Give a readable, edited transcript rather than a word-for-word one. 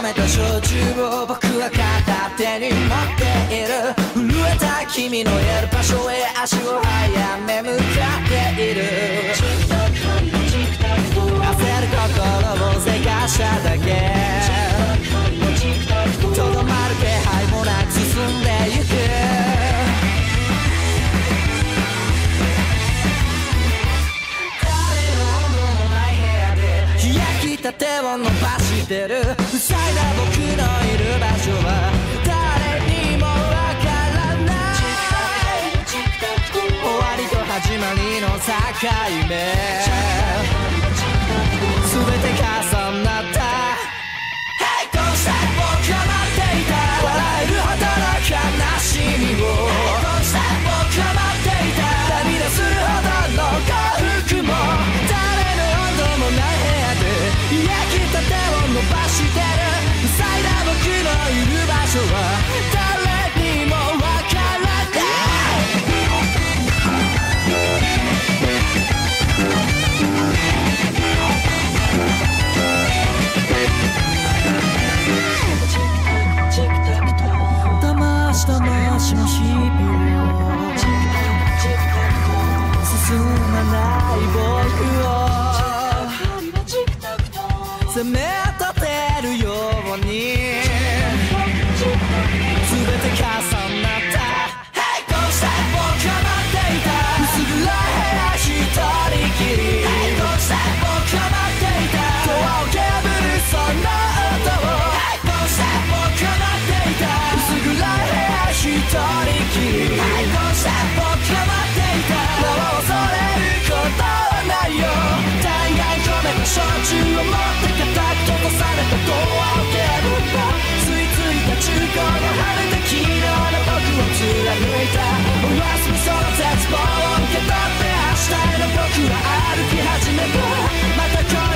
めた焼酎を僕は片手に持っている。震えた君のいる場所へ足を早め向かっている。焦る心をせかしただけ、とどまる気配もなく進んでゆく。焼きたてを伸ばしてる。塞いだ僕のいる場所は誰にもわからない。終わりと始まりの境目、全て重なった。Hey どうして僕は待っていた。笑えるほどの悲しみを。Hey どうして僕は待っていた。涙するほどの幸福も。誰の温度もない部屋で焼きたてを伸ばしてる。塞いだ僕のいる場所は誰にもわからない。魂の日々を進まない僕を責め立てるように全て重なった。Hey どうして僕は待っていた。薄暗い部屋一人きり。Hey どうして僕は待っていた。ドアを破るその音を。Hey どうして僕は待っていた。薄暗い部屋一人きり。Hey どうして僕は待っていた。もう恐れることはないよ。大概込めた焼酎を持って固く閉ざされたドアを蹴るんだ。吸い付いた中古の晴れた昨日の僕を貫いた。お休みその絶望を受け取って明日への僕は歩き始めた。また